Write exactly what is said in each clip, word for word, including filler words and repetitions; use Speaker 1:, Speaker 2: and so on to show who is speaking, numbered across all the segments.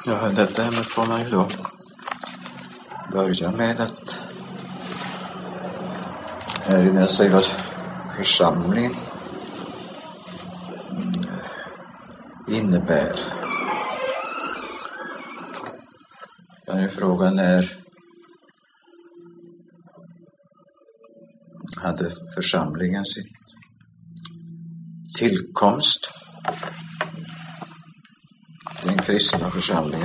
Speaker 1: Ja, detta ämnet får man ju då börja med att erinra sig vad församlingen innebär. Jag kan ju fråga, när hade församlingen sin tillkomst? Den kristna församlingen.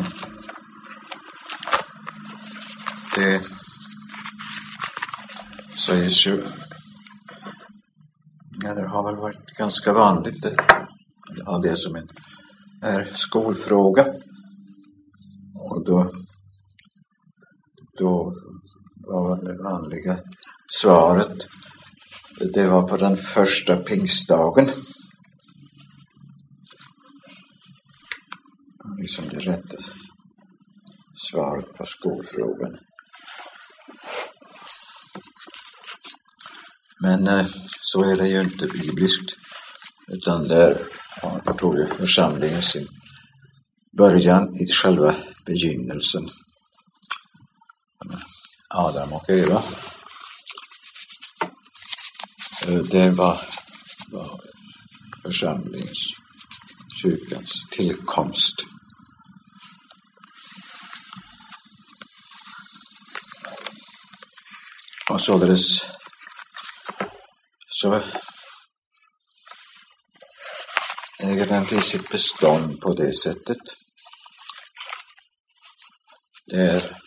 Speaker 1: Det sägs ju, ja, det har väl varit ganska vanligt det, ja, det som en är skolfråga. Och då då var det vanliga svaret, det var på den första pingstdagen. Liksom det rätta svaret på skolfrågan. Men eh, så är det ju inte bibliskt, utan där ja, tog ju församlingen sin början i själva begynnelsen. Adam och Eva. Det var, var församlingens, kyrkans tillkomst. Och således så äger den till sitt bestånd på det sättet. Det är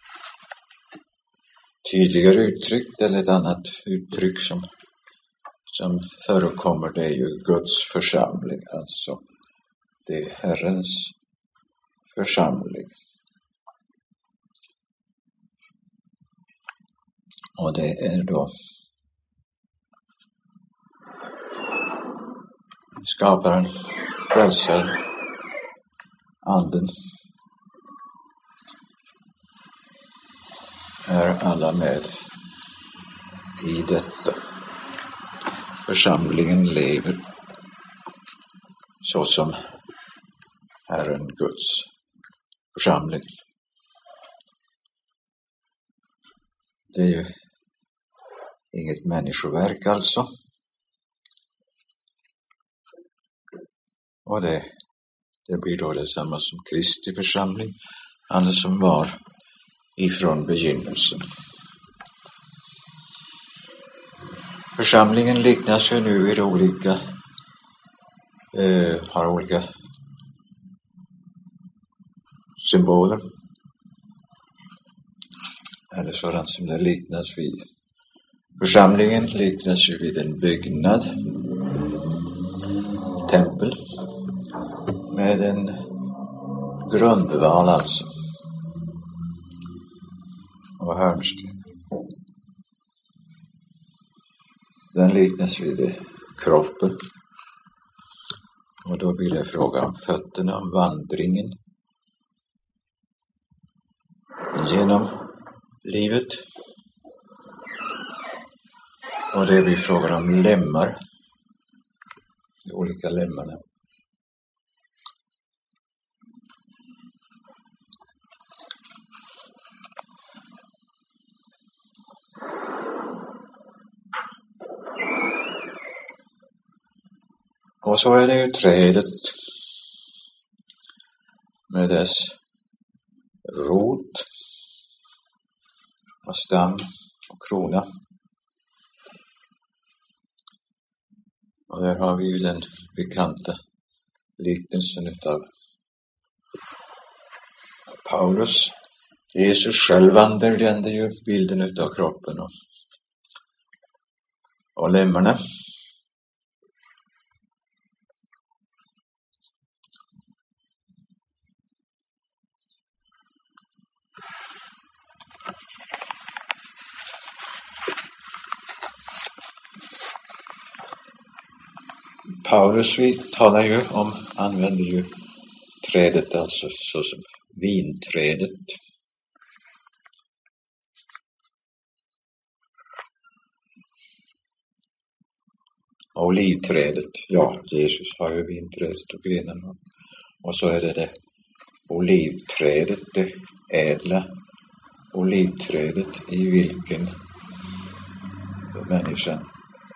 Speaker 1: tydligare uttryckt, eller ett annat uttryck som, som förekommer, det är ju Guds församling, alltså det är Herrens församling. Och det är då skaparen, frälsaren, anden, är alla med i detta. Församlingen lever så som Herren Guds församling. Det är ju inget människoverk alltså. Och det, det blir då detsamma som Kristi församling, han som var ifrån begynnelsen. Församlingen liknas ju nu vid olika, eh, har olika symboler. Eller sådant som det liknas vid. Församlingen liknas ju vid en byggnad, tempel, med en grundval alltså. Och hörnsten. Den liknas vid kroppen. Och då blir det fråga om fötterna, om vandringen genom livet. Och det blir frågan om lemmar. De olika lemmarna. Och så är det ju trädet med dess rot och stam och krona. Och där har vi ju den bekanta liknelsen utav Paulus. Jesus själv använder ju bilden utav kroppen och, och lemmarna. Paulus vi talar ju om, använder ju trädet alltså såsom vinträdet. Olivträdet, ja, Jesus har ju vinträdet och grenarna. Och så är det det olivträdet, det ädla olivträdet i vilken människan,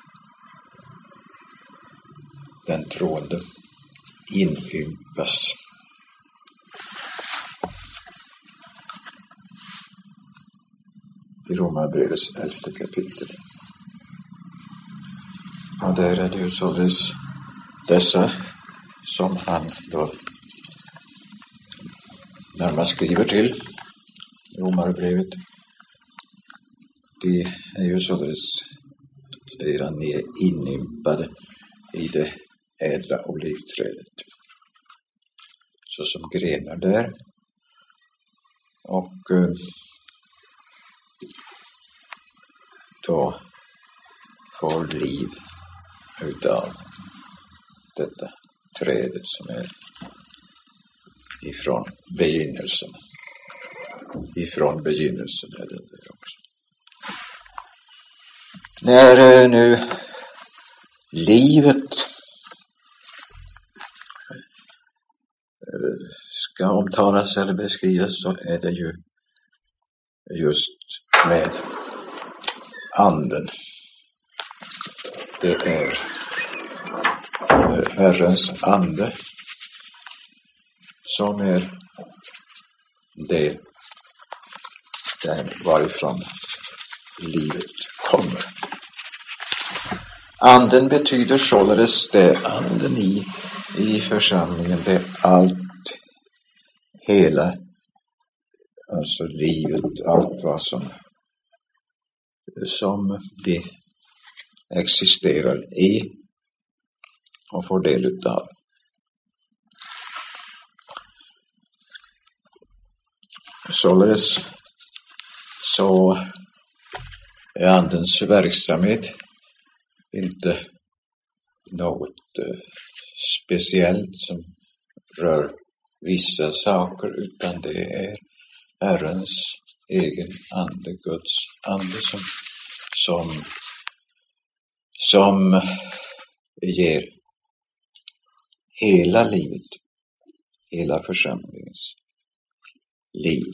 Speaker 1: den troende, inympas. I Romarbrevets elfte kapitel. Och där är det ju således dessa som han då närmast skriver till. Romarbrevet, det är ju således, säger han, ni är inympade i det ädla olivträdet, så som grenar där, och eh, då får liv utav detta trädet som är ifrån begynnelsen. Ifrån begynnelsen är det där också. När nu livet ska omtalas eller beskrivas, så är det ju just med anden. Det är Herrens ande som är det där varifrån livet kommer. Anden betyder således det anden i, i församlingen, det är allt, hela, alltså livet, allt vad som som det existerar i och får del utav. Således så är andens verksamhet inte något eh, speciellt som rör vissa saker, utan det är Herrens egen ande, Guds ande, som, som, som ger hela livet, hela församlingens liv.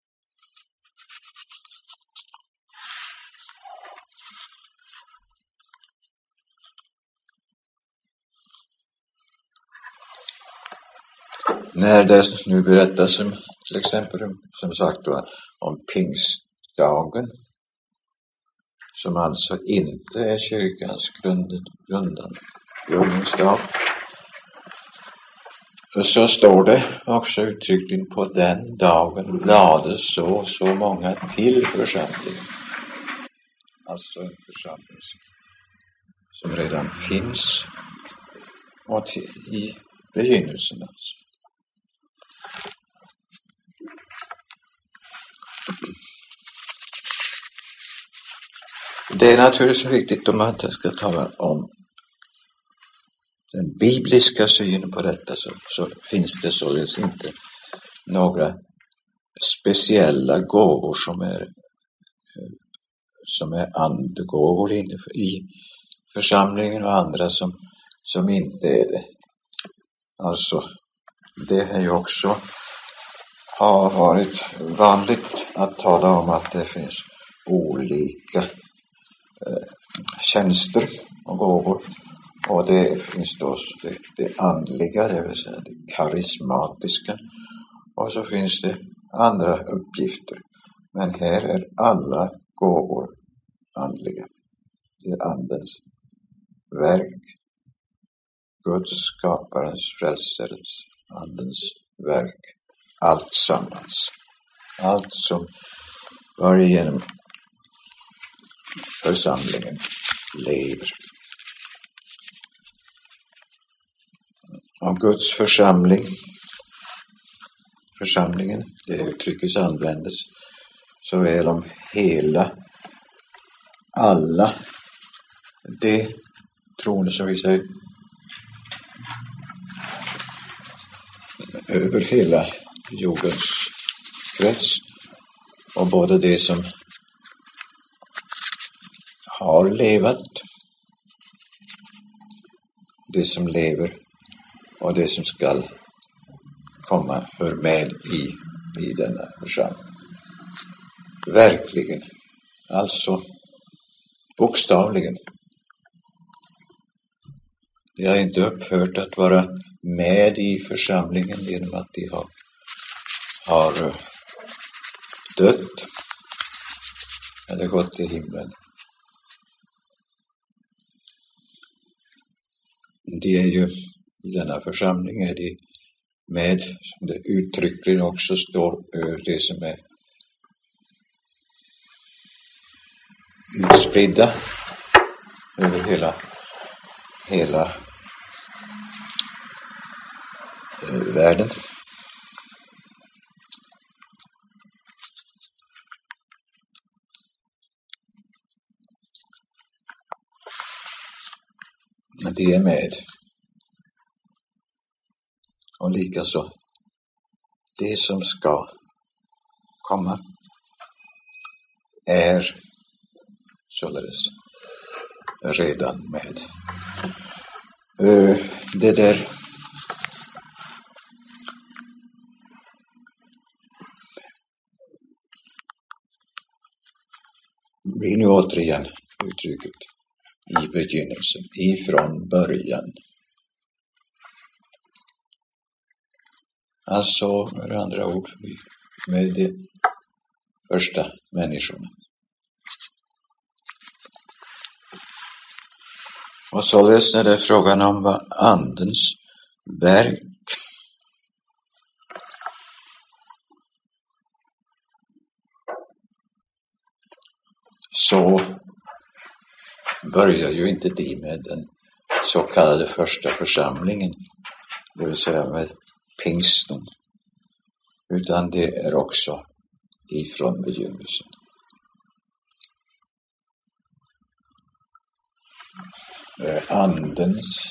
Speaker 1: När det nu berättas om, till exempel som sagt då, om pingstdagen, som alltså inte är kyrkans grunden, grundan, grundningsdag, så står det också uttryckligen på den dagen lades så så många till församlingen. Alltså en församling som redan finns och till, i begynnelsen alltså. Det är naturligtvis viktigt om man inte ska tala om den bibliska synen på detta, så, så finns det således inte några speciella gåvor som är som är andegåvor i församlingen och andra som, som inte är det. Alltså, det är ju också har varit vanligt att tala om att det finns olika eh, tjänster och gåvor, och det finns då det, det andliga, det vill säga det karismatiska, och så finns det andra uppgifter, men här är alla gåvor andliga. Det är andens verk, Guds, skaparens, frälsarens, andens verk, allt sammans, allt som varigenom församlingen lever. Och Guds församling, församlingen, det uttrycket användes såväl om hela, alla, det troende som vi säger, över hela jordens krets, och både det som har levat, det som lever och det som skall komma hör med i, i denna församling. Verkligen. Alltså bokstavligen. De har inte upphört att vara med i församlingen genom att de har, har dött eller gått till himlen. De är ju i denna församling är de med, som det uttryckligen också står, det som är utspridda över hela hela världen. De är med. Och likaså det som ska komma är således redan med. Det där blir nu återigen uttrycket i begynnelsen, ifrån början. Alltså med andra ord med de första människorna. Och således är det frågan om vad andens verk så börjar ju inte de med den så kallade första församlingen, det vill säga med pingsten, utan det är också ifrån begynnelsen. Andens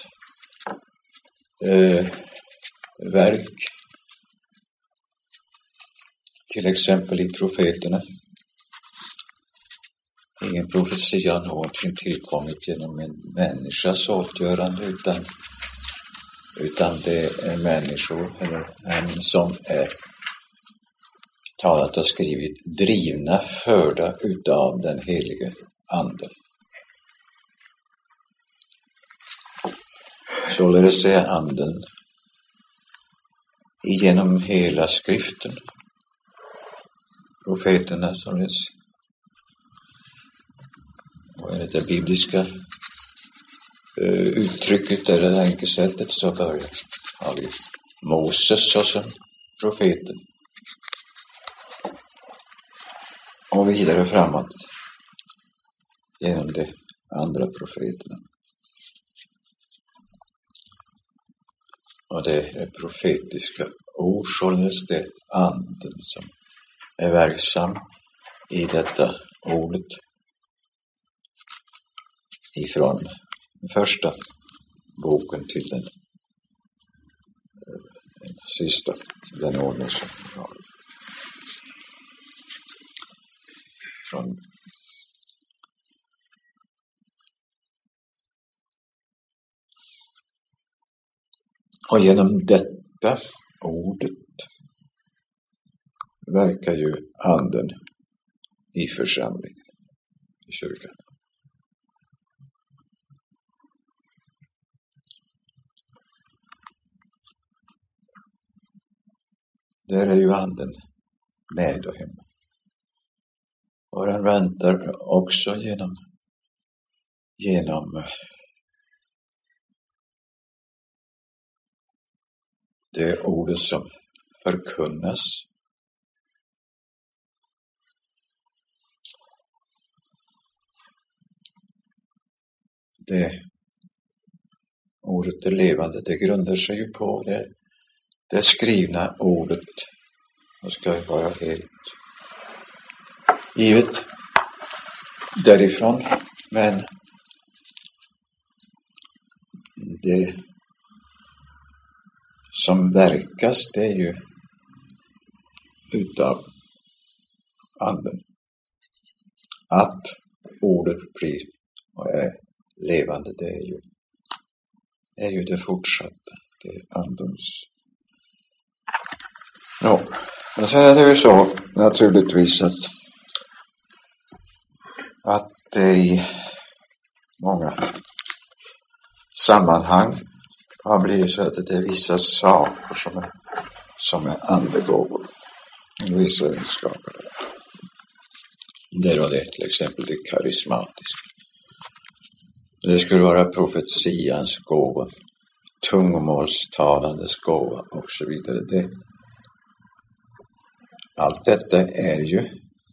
Speaker 1: eh, verk, till exempel i profeterna. Ingen profetia har någonting tillkommit genom en människas åtgörande, utan, utan det är människor eller en som är talat och skrivit, drivna, förda utav den helige anden. Således är anden genom hela skriften, profeterna således, och enligt det bibliska uh, uttrycket eller tänkesättet så börjar har vi Moses såsom profeten och vidare framåt genom de andra profeterna. Och det är profetiska ord, således det är anden som är verksam i detta ordet ifrån den första boken till den, den sista, den ordning som vi har. Från och genom detta ordet verkar ju anden i församlingen, i kyrkan. Där är ju anden med och hemma. Och den väntar också genom genom det ordet som förkunnas. Det ordet är levande, det grundar sig ju på det, det skrivna ordet. Och ska vara helt givet därifrån, men det som verkas, det är ju utav anden. Att ordet blir och är levande, det är ju, är ju det fortsatta, det är andens Ja, men så är det ju så naturligtvis att, att det i många sammanhang har blivit så att det är vissa saker som är, som är andegåvor. Vissa egenskaper. Det var det till exempel det karismatiska. Det skulle vara profetians gåva, tungomålstalandes gåva och så vidare. Det, allt detta är ju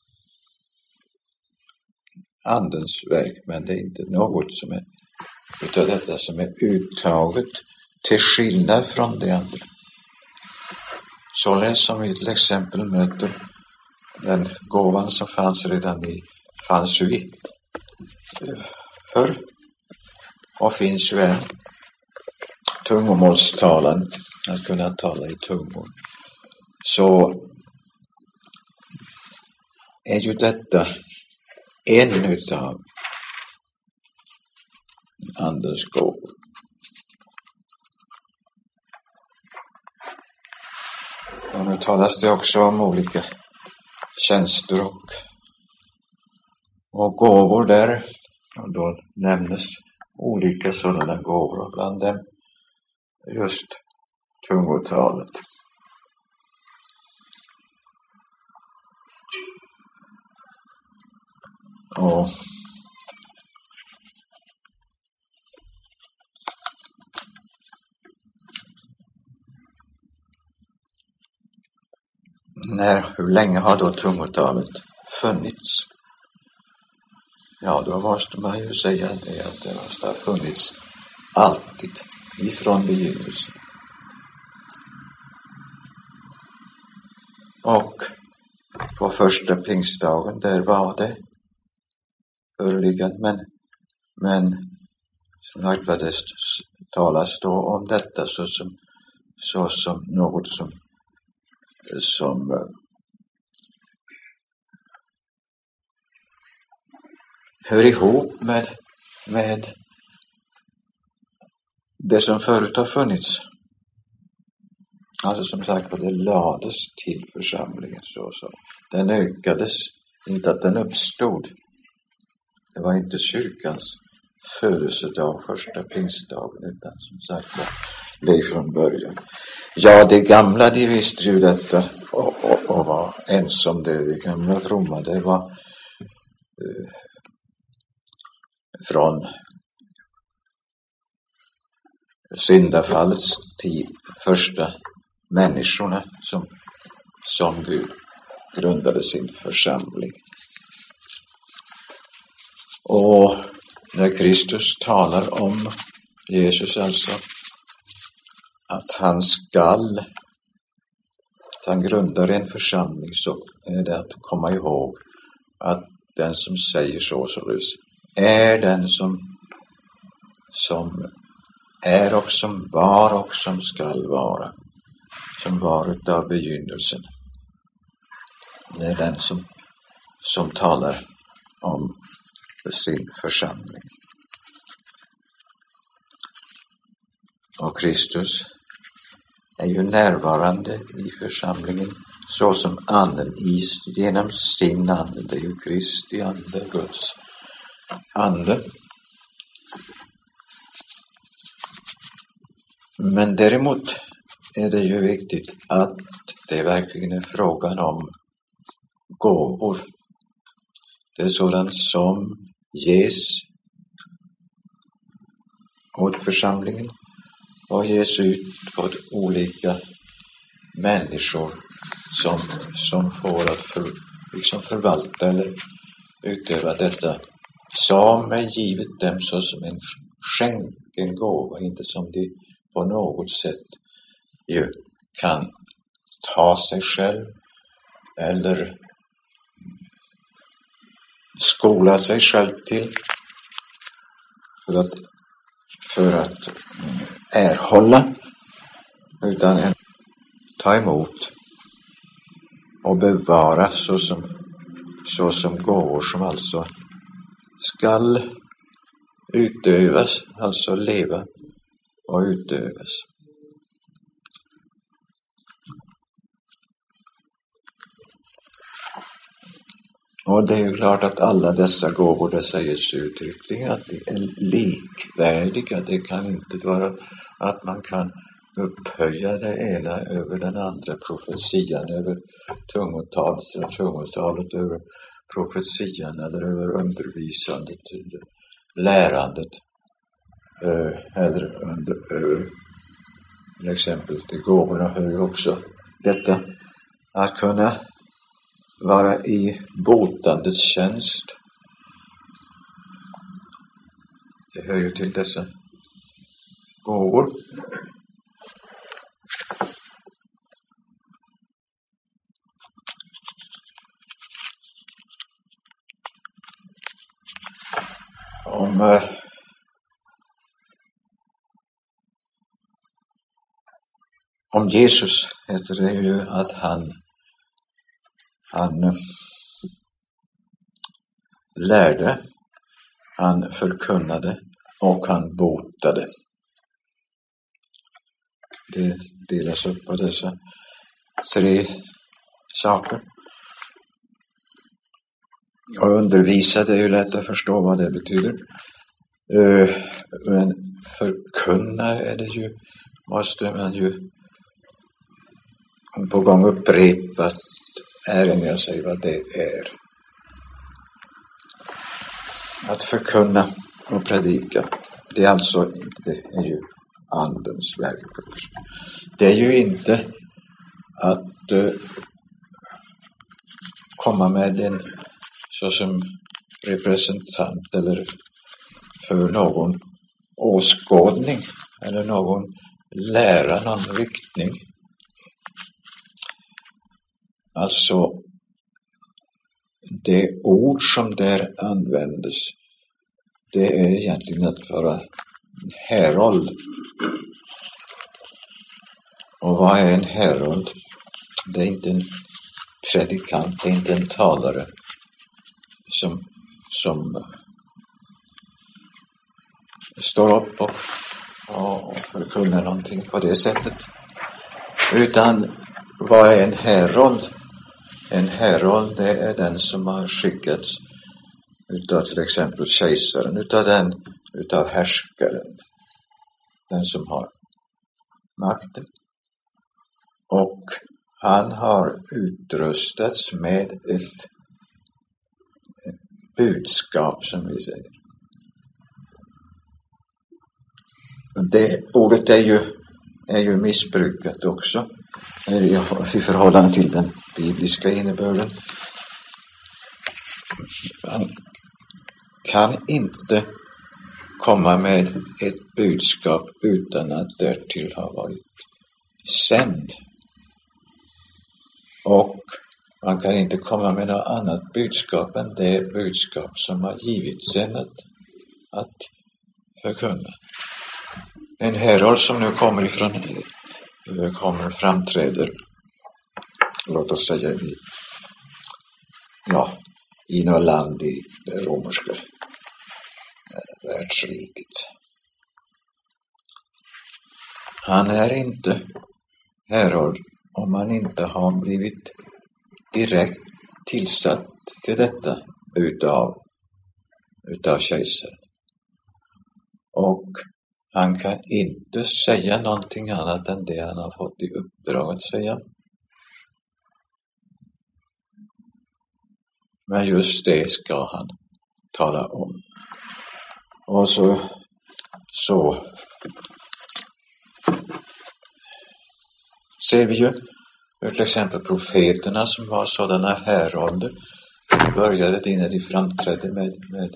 Speaker 1: andens verk, men det är inte något som är utav detta som är uttaget till skillnad från det andra. Således som vi till exempel möter den gåvan som fanns redan i, fanns ju i förr och finns ju än, tungomålstalan, att kunna tala i tungor, så är ju detta en utav andens gåvor. Och nu talas det också om olika tjänster och, och gåvor där. Och då nämnes olika sådana gåvor, bland dem just tungotalet. Och när, hur länge har då tungotalet funnits? Ja, då måste man ju säga det att det måste ha funnits alltid, ifrån begynnelsen. Och på första pingstdagen, där var det förliggande, men, men som sagt vad det talas då om detta så som, så som något som som uh, hör ihop med, med det som förut har funnits. Alltså som sagt, det lades till församlingen så så. Den ökades, inte att den uppstod. Det var inte kyrkans födelsedag, första pingstdagen, utan som sagt var det från början. Ja, det gamla, de visste ju detta och, och, och var ens om det. Det gamla fromma, det var eh, från syndafallets tid, första människorna som, som Gud grundade sin församling. Och när Kristus talar om Jesus, alltså att han skall, att han grundar en församling, så är det att komma ihåg att den som säger så således är den som som är och som var och som skall vara, som var utav begynnelsen. Det är den som som talar om sin församling. Och Kristus är ju närvarande i församlingen så som anden is genom sin ande. Det är ju Kristi ande, Guds ande. Men däremot är det ju viktigt att det verkligen är frågan om gåvor. Det är sådant som ges åt församlingen och ges ut åt olika människor som, som får att för, liksom förvalta eller utöva detta som är givet dem så som en skänken gåva, inte som de på något sätt ju kan ta sig själv eller skola sig själv till för att för att erhålla, utan en ta emot och bevara så som, så som gåvor som alltså skall utövas, alltså leva och utövas. Och det är ju klart att alla dessa gåvor, det sägs uttryckligen att de är likvärdiga. Det kan inte vara att man kan upphöja det ena över den andra, profetian över tungotalet, eller tungotalet över profetian, eller över undervisandet, lärandet, eller under, över till exempel till gåvorna hör ju också detta att kunna vara i botandets tjänst. Det hör ju till dessa gåvor. Om eh, om Jesus heter det ju att han han eh, lärde, han förkunnade och han botade. Det delas upp på dessa tre saker. Och undervisa, det är ju lätt att förstå vad det betyder. Uh, men förkunna är det ju, måste man ju på gång upprepa, erinra sig vad det är. Att förkunna och predika, det är alltså det är ju andens verk. Det är ju inte att uh, komma med en såsom representant eller för någon åskådning eller någon lära, någon riktning. Alltså det ord som där användes, det är egentligen att vara en herold. Och vad är en herold? Det är inte en predikant, det är inte en talare som, som står upp och, och förkunnar någonting på det sättet. Utan vad är en herold? En herold, det är den som har skickats utav till exempel kejsaren, utav den, utav härskaren, den som har makten. Och han har utrustats med ett, ett budskap, som vi säger. Det ordet är ju, är ju missbrukat också i förhållande till den bibliska innebörden. Man kan inte komma med ett budskap utan att därtill ha varit sänd. Och man kan inte komma med något annat budskap än det budskap som har givits sen att, att förkunna. En herold som nu kommer ifrån kommer framträder, låt oss säga i, ja, i något land i det romerska världsriket. Han är inte herold om han inte har blivit direkt tillsatt till detta utav, utav kejsaren. Och han kan inte säga någonting annat än det han har fått i uppdrag att säga. Men just det ska han tala om. Och så, så ser vi ju hur till exempel profeterna som var sådana härolder började det när de framträdde med, med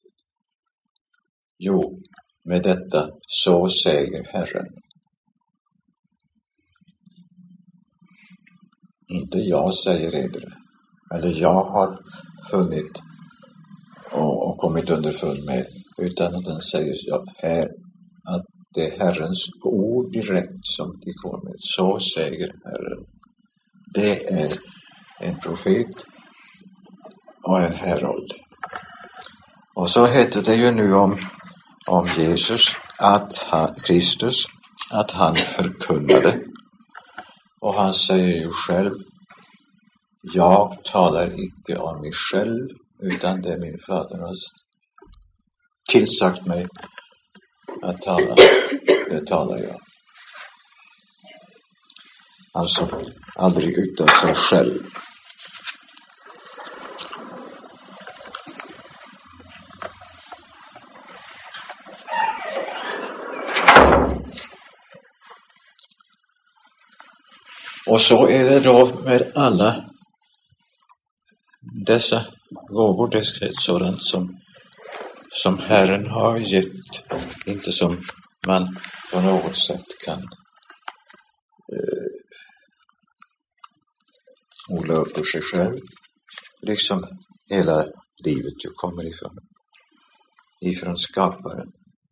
Speaker 1: jo, med detta, så säger Herren. Inte jag säger eder, eller jag har funnit och, och kommit underfund med, utan att den säger ja, här, att det är Herrens ord direkt som de kommer med. Så säger Herren. Det är en profet och en herold. Och så heter det ju nu om om Jesus, att han, Kristus, att han förkunnade. Och han säger ju själv jag talar icke av mig själv, utan det är min fader har tillsagt mig att tala. Det talar jag. Alltså aldrig utav sig själv. Och så är det då med alla dessa gåvor, det är sådant som, som Herren har gett, inte som man på något sätt kan eh, odla upp på sig själv, liksom hela livet ju kommer ifrån, ifrån skaparen.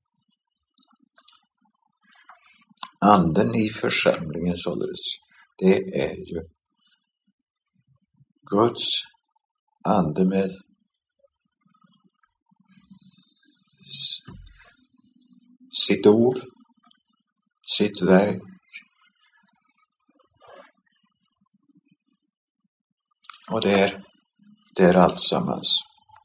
Speaker 1: Anden i församlingen således, det är ju Guds ande med sitt ord, sitt verk. Och det är, det är allt sammans.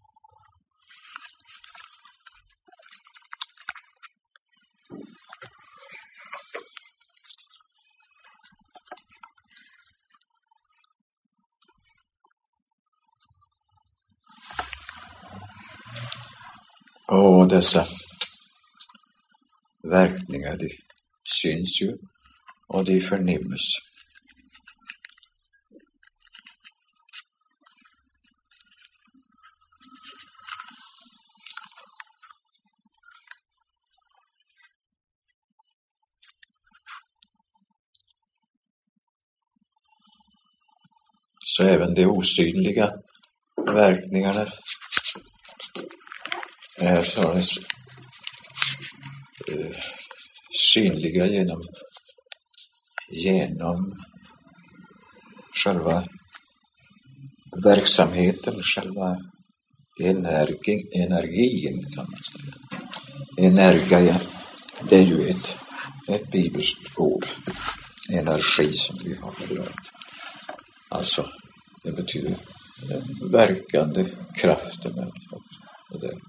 Speaker 1: Och dessa verkningar, de syns ju och de förnimmes. Så även de osynliga verkningarna är således eh, synliga genom genom själva verksamheten, själva energi, energin kan man säga. Energia, det är ju ett, ett bibelskt ord. Energi som vi har berört. Alltså, det betyder den verkande kraften också. Och, det.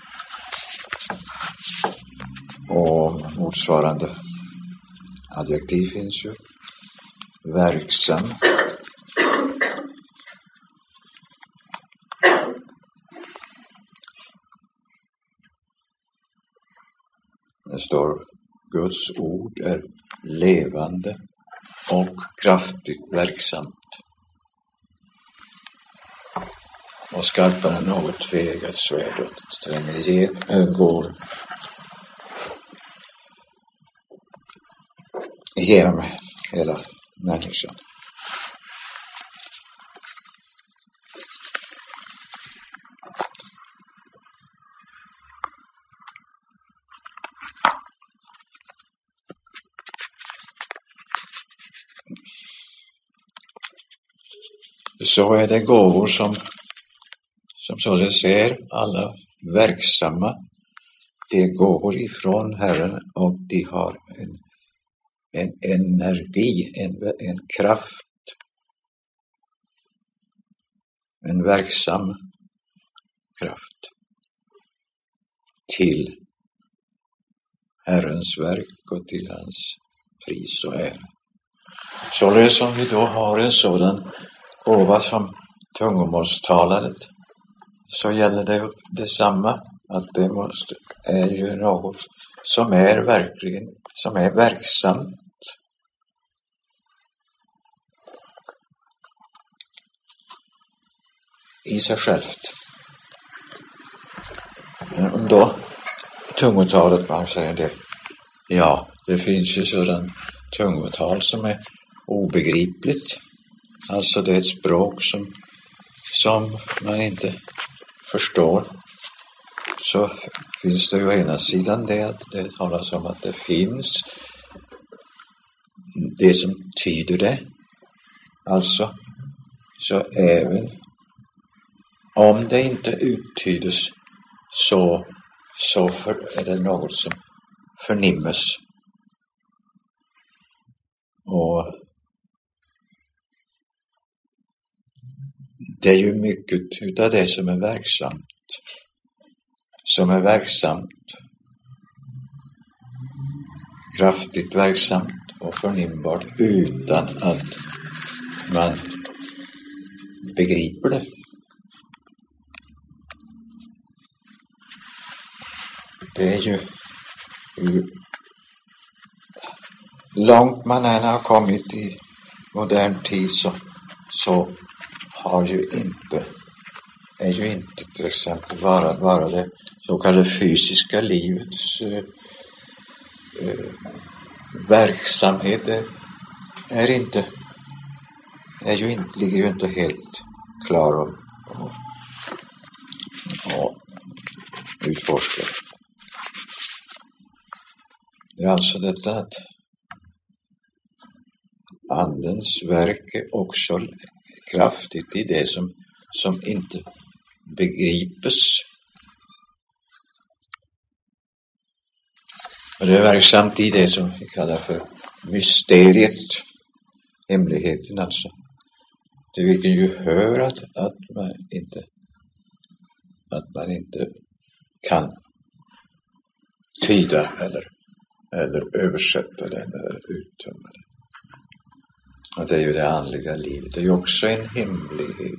Speaker 1: Och motsvarande adjektiv finns ju. Verksam. Det står Guds ord är levande och kraftigt verksamt. Och skarpare än något tvegat svärd och tränger igen, går genom hela människan. Så är det gåvor som som således är alla verksamma. De gåvor ifrån Herren och de har en, en energi, en, en kraft, en verksam kraft till Herrens verk och till hans pris och ära. Således som vi då har en sådan gåva som tungomålstalandet, så gäller det detsamma, att det måste, är ju något som är verkligen, som är verksamt. I sig självt. Men då tungotalet, man säger det, ja, det finns ju sådan tungotal som är obegripligt. Alltså det är ett språk som som man inte förstår. Så finns det ju å ena sidan det att det talas om att det finns det som tyder det. Alltså, så även om det inte uttydes så, så för, är det något som förnimmes. Och det är ju mycket utav det som är verksamt. Som är verksamt. Kraftigt verksamt och förnimbart utan att man begriper det. Det är ju hur långt man än har kommit i modern tid så, så har ju inte är ju inte till exempel bara, bara det så kallade fysiska livets eh, eh, verksamhet är inte är ju inte, ligger ju inte helt klar och, och, och utforskad. Det är alltså detta att andens verk är också kraftigt i det som, som inte begripes. Och det är verksamt i det som vi kallar för mysteriet, hemligheten alltså. Till vilken ju hör att, att man inte att man inte kan tyda eller, eller översätta den eller uttömma den. Och det är ju det andliga livet. Det är ju också en hemlighet.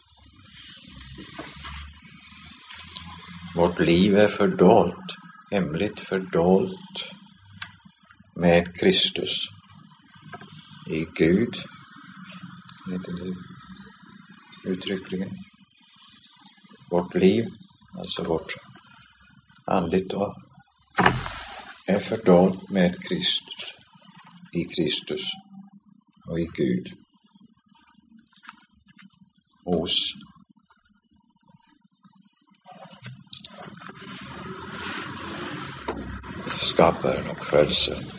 Speaker 1: Vårt liv är fördolt, hemligt fördolt med Kristus i Gud. Inte det uttryckligen. Vårt liv, alltså vårt andligt då, är fördolt med Kristus, i Kristus och i Gud. Hos skaparen och frälsaren.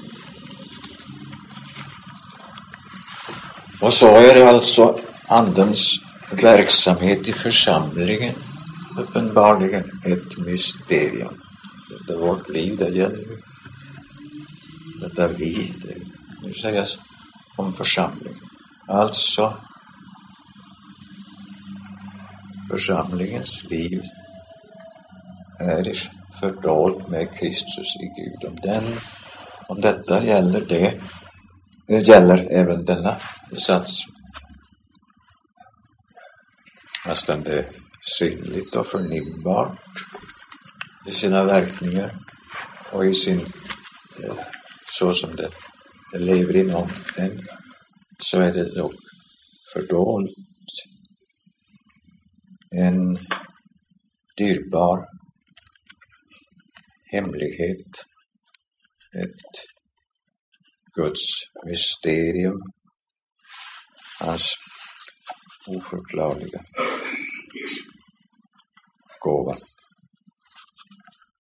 Speaker 1: Och så är det alltså andens verksamhet i församlingen uppenbarligen ett mysterium. Det är vårt liv det gäller ju. Detta vi, det nu sägas om församlingen. Alltså församlingens liv är fördolt med Kristus i Gud. Om, den, om detta gäller det, det gäller även denna sats. Nästan det är synligt och förnimbart i sina verkningar och i sin så som det, det lever inom en, så är det dock fördolt en dyrbar hemlighet, ett Guds mysterium, hans oförklarliga gåva.